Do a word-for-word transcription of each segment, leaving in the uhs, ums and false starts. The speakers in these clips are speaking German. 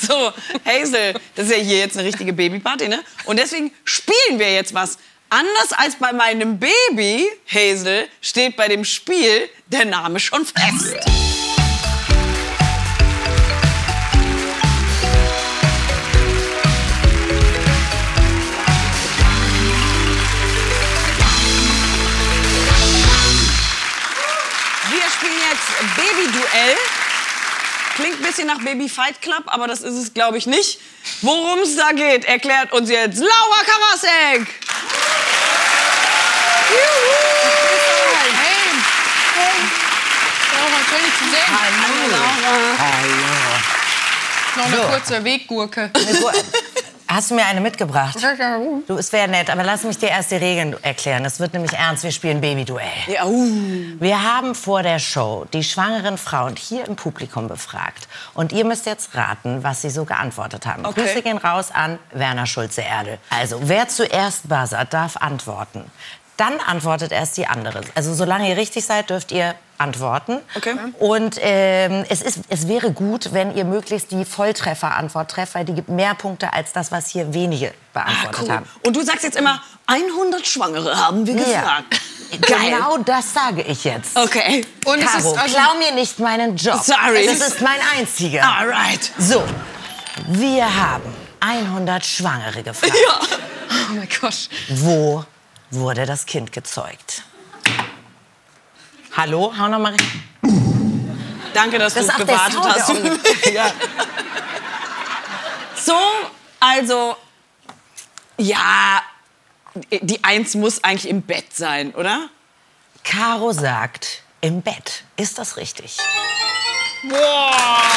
So, Hazel, das ist ja hier jetzt eine richtige Babyparty, ne? Und deswegen spielen wir jetzt was. Anders als bei meinem Baby, Hazel, steht bei dem Spiel der Name schon fest. Wir spielen jetzt Baby-Duell. Klingt ein bisschen nach Baby Fight Club, aber das ist es, glaube ich, nicht. Worum es da geht, erklärt uns jetzt Laura Karasek. Hey. Hey. Laura, schön dich zu sehen. Hallo, Laura. Hallo. Noch eine So. kurze Weggurke. Eine Gu- Hast du mir eine mitgebracht? Ja, uh. Du, es wäre nett, aber lass mich dir erst die Regeln erklären. Es wird nämlich ernst, wir spielen Babyduell. Ja, uh. Wir haben vor der Show die schwangeren Frauen hier im Publikum befragt. Und ihr müsst jetzt raten, was sie so geantwortet haben. Okay. Grüße gehen raus an Werner Schulze-Erdel. Also, wer zuerst buzzert, darf antworten. Dann antwortet erst die andere. Also solange ihr richtig seid, dürft ihr antworten. Okay. Und ähm, es, ist, es wäre gut, wenn ihr möglichst die Volltreffer-Antwort trefft, weil die gibt mehr Punkte als das, was hier wenige beantwortet Ah, cool. haben. Und du sagst jetzt immer, hundert Schwangere haben wir gefragt. Geil. Genau das sage ich jetzt. Okay. Und es Caro, ist also, klau mir nicht meinen Job. Sorry. Das ist mein einziger. Alright. So, wir haben hundert Schwangere gefragt. Ja. oh mein Gott. Wo wurde das Kind gezeugt? Hallo, hau noch mal rein. Danke, dass Das du ist auch der gewartet Sound, hast. der Ja. So, also, ja, die Eins muss eigentlich im Bett sein, oder? Caro sagt, im Bett. Ist das richtig? Boah.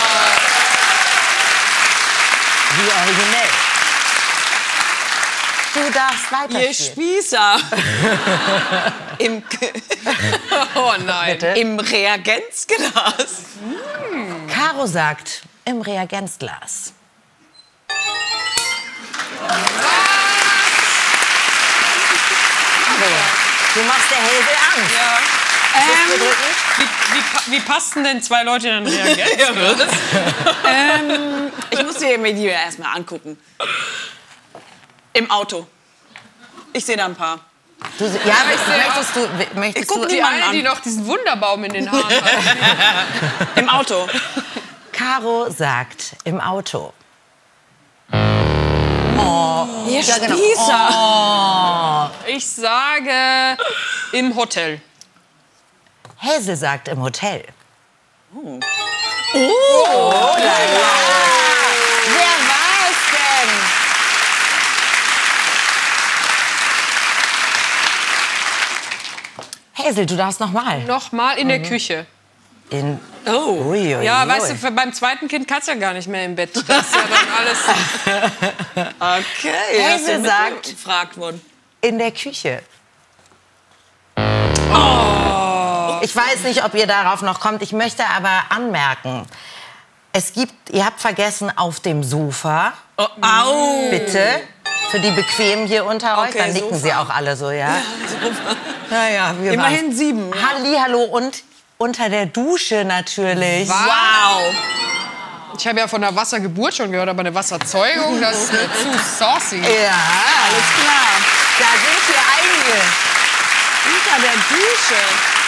Wie originell. Du darfst Ihr weiterspielen. Spießer. Im, Oh nein. Bitte? Im Reagenzglas. Caro sagt, im Reagenzglas. Du machst der Hazel Angst. Ähm, Wie, wie, pa- wie passen denn zwei Leute in ein Reagenz? ähm, ich muss dir mir die erstmal angucken. Im Auto. Ich sehe da ein paar. Du, ja, möchtest du... Möchtest guck du die Die Mann eine, an. die noch diesen Wunderbaum in den Haaren hat. Im Auto. Caro sagt, im Auto. Ihr Ja, genau. Spießer. Ich sage im Hotel. Hazel sagt, im Hotel. Oh. Wer war es denn? Hazel, du darfst noch mal. Nochmal in der Küche. In Oh. Ui, ui, Ja, ui. weißt du, für- beim zweiten Kind kannst du ja gar nicht mehr im Bett. Das ist ja dann alles. Okay. Hazel hast du sagt- gefragt worden. in der Küche. Ich weiß nicht, ob ihr darauf noch kommt. Ich möchte aber anmerken, es gibt, ihr habt vergessen, auf dem Sofa, Oh, au. bitte, für die Bequemen hier unter euch, Okay, dann nicken Sofa. sie auch alle so, ja? Ja, ja, wir Immerhin waren's. sieben. Ja. Hallihallo und unter der Dusche natürlich. Wow. Ich habe ja von der Wassergeburt schon gehört, aber eine Wasserzeugung, das ist mir zu saucy. Ja, Alles klar. da sind hier einige. Unter der Dusche.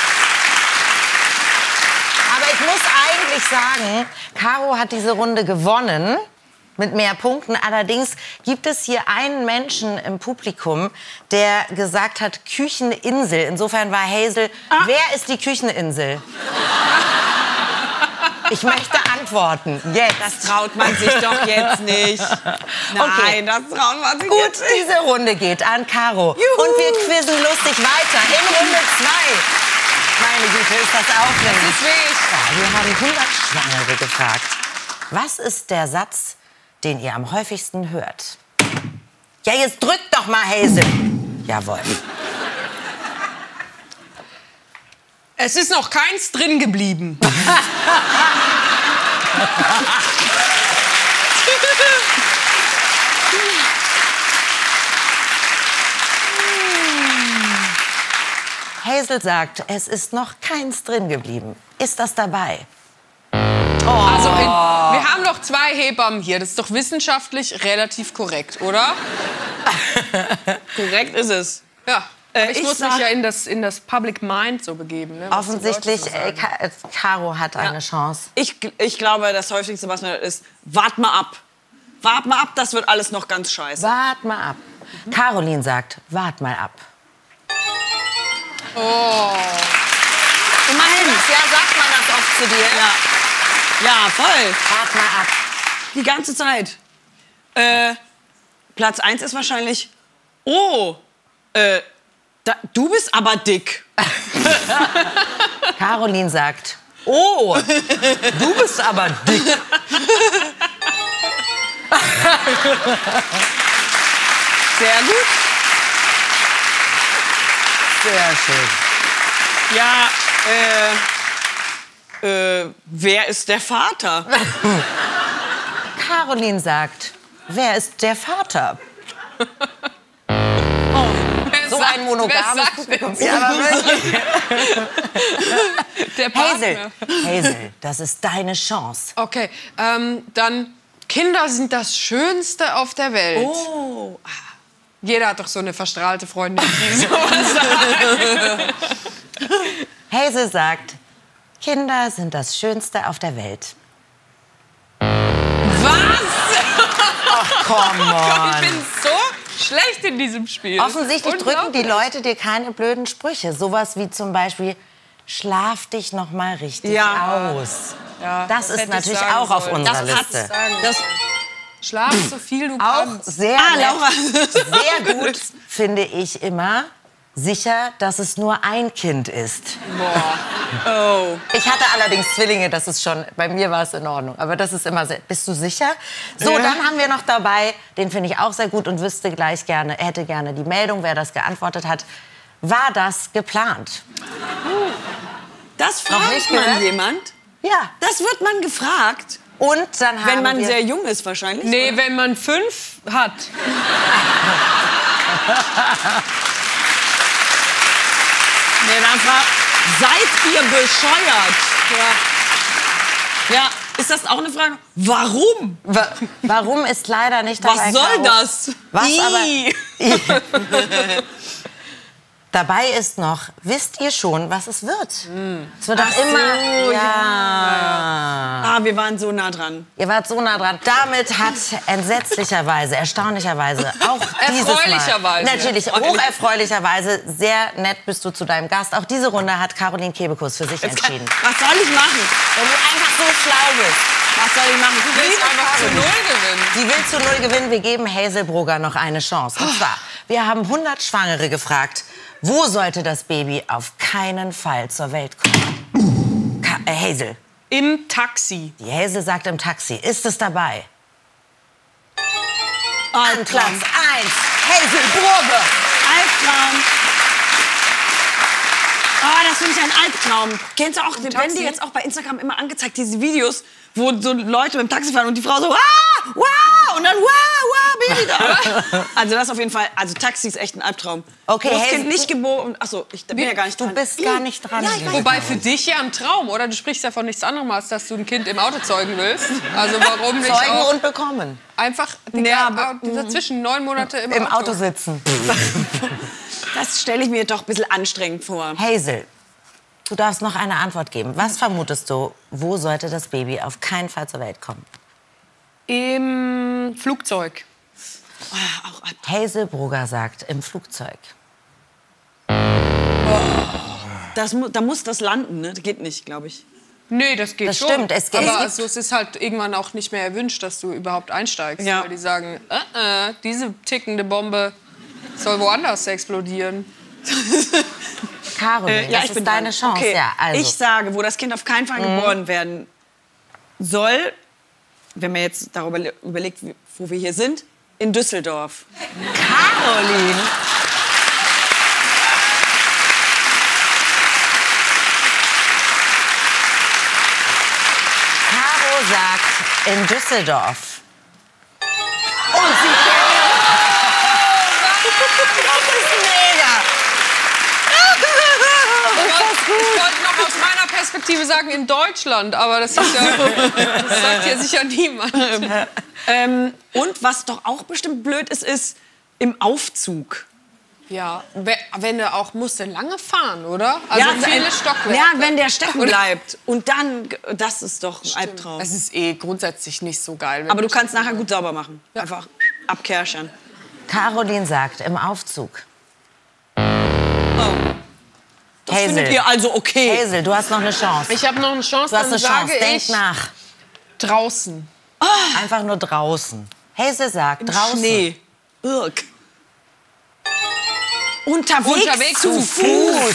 Aber ich muss eigentlich sagen, Caro hat diese Runde gewonnen mit mehr Punkten. Allerdings gibt es hier einen Menschen im Publikum, der gesagt hat Kücheninsel. Insofern war Hazel, wer ist die Kücheninsel? Ich möchte antworten. Jetzt. Das traut man sich doch jetzt nicht. Nein, Okay. das traut man sich Gut, jetzt nicht. diese Runde geht an Caro. Juhu. Und wir quizzen lustig weiter in Runde zwei. Meine Güte, ist das aufregend. Das ist wirklich. Ja, wir haben hundert Schwangere gefragt. Was ist der Satz, den ihr am häufigsten hört? Ja, jetzt drückt doch mal, Hazel. Jawohl. Es ist noch keins drin geblieben. Hazel sagt, es ist noch keins drin geblieben. Ist das dabei? Also in, wir haben doch zwei Hebammen hier. Das ist doch wissenschaftlich relativ korrekt, oder? Korrekt ist es. Ja. Äh, ich, ich muss sag- mich ja in das, in das Public Mind so begeben. Ne, was die Offensichtlich, Leute so äh, sagen. Ka- äh, Caro hat eine Chance. Ich, ich glaube, das häufigste, was man hört, ist, wart mal ab. Wart mal ab, das wird alles noch ganz scheiße. Wart mal ab. Caroline sagt, wart mal ab. Oh. Immerhin. Ja, sagt man das oft zu dir? Ja. Ja, voll. Wart mal ab. Die ganze Zeit. Äh, Platz eins ist wahrscheinlich, oh, äh, da, du bist aber dick. Caroline sagt, oh, du bist aber dick. Sehr gut. Sehr schön. Ja, äh, äh, wer ist der Vater? Caroline sagt, wer ist der Vater? Wer So sagt- ein wer monogames sagt Publikum. das? Ja, aber wirklich. Der Partner. Hazel, Hazel, das ist deine Chance. Okay, ähm, dann Kinder sind das Schönste auf der Welt. Oh. Jeder hat doch so eine verstrahlte Freundin, die sowas sagt. Hazel sagt, Kinder sind das Schönste auf der Welt. Was? Come on. Ich bin so schlecht in diesem Spiel. Offensichtlich drücken die Unglaublich. Leute dir keine blöden Sprüche. Sowas wie zum Beispiel, schlaf dich noch mal richtig Ja. aus. Ja, Das, ist hätte ich natürlich sagen auch auf sollen. unserer Das hat's Liste. Sagen. Das, Schlaf so viel du Auch kannst. sehr, ah, nett, Laura. sehr gut finde ich immer, sicher, dass es nur ein Kind ist. oh. Ich hatte allerdings Zwillinge, das ist schon, bei mir war es in Ordnung. Aber das ist immer sehr, bist du sicher? So, Ja. dann haben wir noch dabei, den finde ich auch sehr gut und wüsste gleich gerne, hätte gerne die Meldung, wer das geantwortet hat. War das geplant? Das Noch fragt nicht man gehört? jemand. Ja. Das wird man gefragt, Und dann haben wenn man wir... sehr jung ist wahrscheinlich. Nee, wenn man fünf hat. Nee, dann fragt, seid ihr bescheuert? Ja. Ja, ist das auch eine Frage? Warum? Wa- Warum ist leider nicht dabei, Was soll Caro? das? Was Ih. aber... Dabei ist noch, wisst ihr schon, was es wird? Es wird auch immer... so, ja. Ah, wir waren so nah dran. Ihr wart so nah dran. Damit hat entsetzlicherweise, erstaunlicherweise, auch dieses Mal... Erfreulicherweise. Natürlich, hocherfreulicherweise, sehr nett bist du zu deinem Gast. Auch diese Runde hat Caroline Kebekus für sich entschieden. Was soll ich machen? Wenn du einfach so schlau bist. Was soll ich machen? Du Du willst willst einfach zu null gewinnen. Sie will zu null gewinnen. Wir geben Hazel Brugger noch eine Chance. Und zwar, wir haben hundert Schwangere gefragt, wo sollte das Baby auf keinen Fall zur Welt kommen? Ka äh, Hazel. Im Taxi. Die Hazel sagt im Taxi. Ist es dabei? Albtraum. Platz eins. Hazel Brugger. Albtraum. Ah, das finde ich ein Albtraum. Kennst du auch, wenn Taxi? die jetzt auch bei Instagram immer angezeigt, diese Videos, wo so Leute mit dem Taxi fahren und die Frau so, ah, wow, und dann, wow, wow, Baby da. Also das auf jeden Fall, also Taxi ist echt ein Albtraum. Okay, Wo das Hazel, Kind nicht geboren, achso, ich bin ja gar nicht Du dran. bist gar nicht dran. Ja, ich weiß. Wobei für dich ja ein Traum, oder? Du sprichst ja von nichts anderem, als dass du ein Kind im Auto zeugen willst. Also warum nicht Zeugen auch und bekommen. einfach die, Ja, aber- dazwischen neun Monate im, Im Auto. Auto sitzen. Das stelle ich mir doch ein bisschen anstrengend vor. Hazel, du darfst noch eine Antwort geben. Was vermutest du, wo sollte das Baby auf keinen Fall zur Welt kommen? Im Flugzeug. Ah, auch Albtraum. Hazel Brugger sagt, im Flugzeug. Das, mu- da muss das landen, ne? Das geht nicht, glaube ich. Nee, das geht Das schon. stimmt, es geht- Aber es gibt- also, es ist halt irgendwann auch nicht mehr erwünscht, dass du überhaupt einsteigst. Ja. Weil die sagen, äh, äh, diese tickende Bombe soll woanders explodieren. Caroline, Äh, ja, das ich ist bin deine dran. Chance. Okay. Ja, also. Ich sage, wo das Kind auf keinen Fall geboren werden soll, wenn man jetzt darüber le- überlegt, wie- wo wir hier sind, in Düsseldorf. Caroline. Caro sagt in Düsseldorf. Und sie Das ist mega. Ich wollte noch aus meiner respektive sagen in Deutschland, aber das, ist ja, das sagt ja sicher niemand. Ähm, und was doch auch bestimmt blöd ist, ist im Aufzug. Ja, wenn du auch musst du lange fahren, oder? Also ja, viele wenn, Stockwerke. Ja, wenn der stecken bleibt. Und dann, das ist doch ein Stimmt. Albtraum. Das ist eh grundsätzlich nicht so geil. Aber du kannst nachher gut sauber machen. Ja. Einfach abkerchern. Caroline sagt, im Aufzug. Oh. Das Hazel. findet ihr also okay. Hazel, du hast noch eine Chance. Ich habe noch eine Chance, Du hast dann eine sage Chance. Denk ich nach. draußen. Einfach nur draußen. Hazel sagt, Im draußen. Schnee. Irk. Unterwegs, Unterwegs zu zu Fuß. Fuß.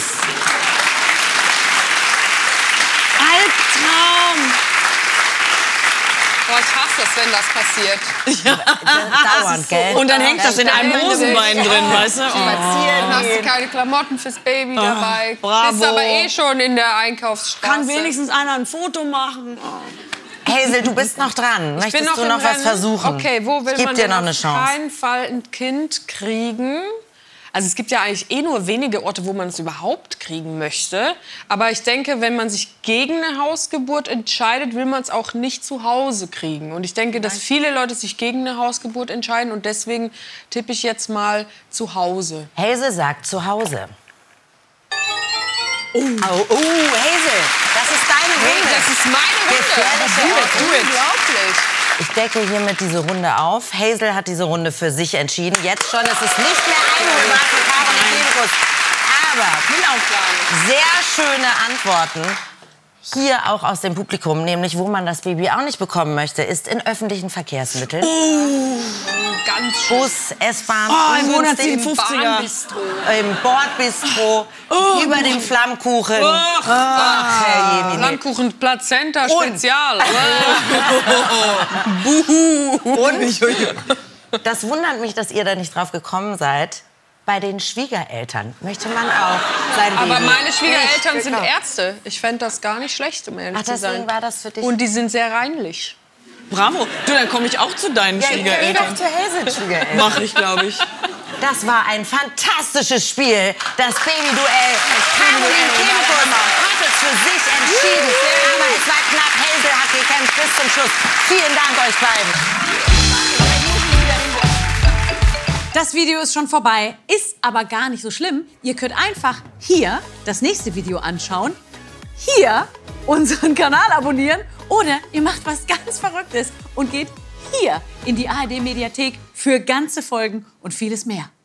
Albtraum. Boah, ich hasse es, wenn das passiert. Dauernd, gell? Und dann hängt das in einem ständig. Hosenbein drin, weißt du? Oh. Spazieren Dann hast du gehen. keine Klamotten fürs Baby dabei. bravo. Bist aber eh schon in der Einkaufsstraße. Kann wenigstens einer ein Foto machen. Oh. Hazel, du bist noch dran. Ich Möchtest bin noch du im noch was Rennen. versuchen? Okay, wo will ich geb man dir denn noch eine auf Chance. keinen Fall ein Kind kriegen? Also es gibt ja eigentlich eh nur wenige Orte, wo man es überhaupt kriegen möchte. Aber ich denke, wenn man sich gegen eine Hausgeburt entscheidet, will man es auch nicht zu Hause kriegen. Und ich denke, dass viele Leute sich gegen eine Hausgeburt entscheiden. Und deswegen tippe ich jetzt mal zu Hause. Hazel sagt zu Hause. Oh, oh, Hazel, das ist deine Runde. Das ist meine Runde. Gefährliche Orte. Unglaublich. Ich decke hiermit diese Runde auf. Hazel hat diese Runde für sich entschieden. Jetzt schon, es ist nicht mehr einholbar für Caroline Kebekus. Aber sehr schöne Antworten. Hier auch aus dem Publikum, nämlich wo man das Baby auch nicht bekommen möchte, ist in öffentlichen Verkehrsmitteln. Oh, ganz schön. Bus, S-Bahn, Oh, im ungünstig, hundertsiebenundfünfziger. Bahnbistro. im Bordbistro, Oh, über den Flammkuchen. Ach, Ach, Herr Jemine. Flammkuchen Plazenta Spezial. Und das wundert mich, dass ihr da nicht drauf gekommen seid. Bei den Schwiegereltern möchte man auch sein Baby. Aber meine Schwiegereltern nicht sind bekommen. Ärzte. Ich fände das gar nicht schlecht, um ehrlich Ach, zu sein. deswegen war das für dich. Und die sind sehr reinlich. Bravo. Du, dann komme ich auch zu deinen Ja, ich geh Schwiegereltern. doch zu Hazel Schwiegereltern. Mach ich, glaube ich. Das war ein fantastisches Spiel. Das Baby-Duell. Caroline Kebekus hat es für sich entschieden. Aber es war knapp. Hazel hat gekämpft bis zum Schluss. Vielen Dank euch beiden. Das Video ist schon vorbei, ist aber gar nicht so schlimm. Ihr könnt einfach hier das nächste Video anschauen, hier unseren Kanal abonnieren oder ihr macht was ganz Verrücktes und geht hier in die A R D-Mediathek für ganze Folgen und vieles mehr.